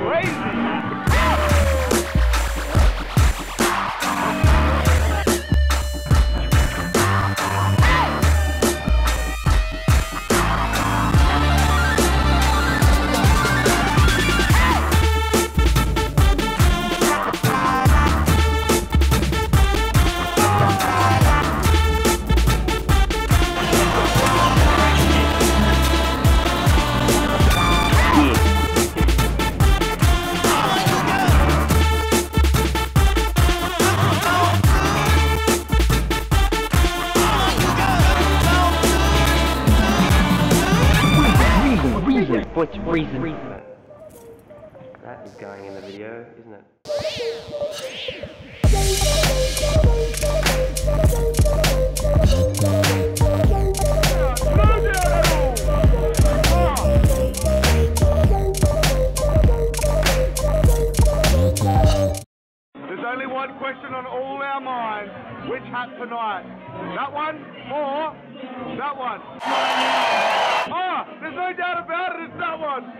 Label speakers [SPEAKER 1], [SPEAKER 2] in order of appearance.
[SPEAKER 1] What's reason? That is going in the video, isn't it?
[SPEAKER 2] There's only one question on all our minds. Which hat tonight? That one or that one? Oh, there's no doubt about it, it's that one.